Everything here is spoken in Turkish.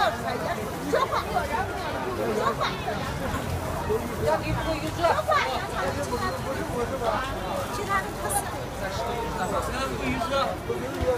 要给不一个其他的不是。 不一个